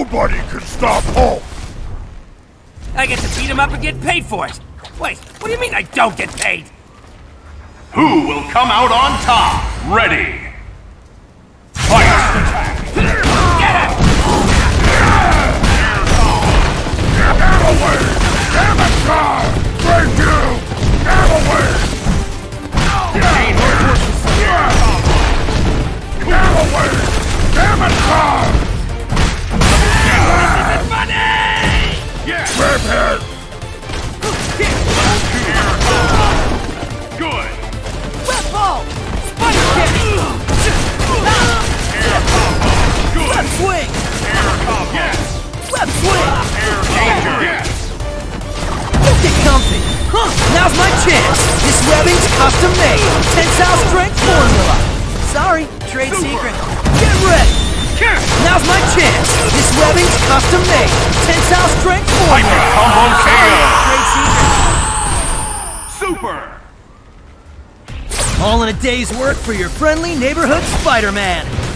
Nobody can stop Hulk! I get to beat him up and get paid for it! Wait, what do you mean I don't get paid? Who will come out on top? Ready! Fight! Get him! Get away! Damn it, God! Thank you! Get away! Get away! Damn it, God! Money! Yes! Grab head! Good! Web ball! Spider kick! Air combo! Good! Web swing! Air combo! Yes! Web swing! Air danger! Yes! Get comfy! Huh, now's my chance! This webbing's custom made! Tensile strength formula! Sorry, trade secret. Get ready! Now's my chance! This webbing's custom made! Tensile strength formula! Hyper combo KO! Trade secret! Super! All in a day's work for your friendly neighborhood Spider-Man!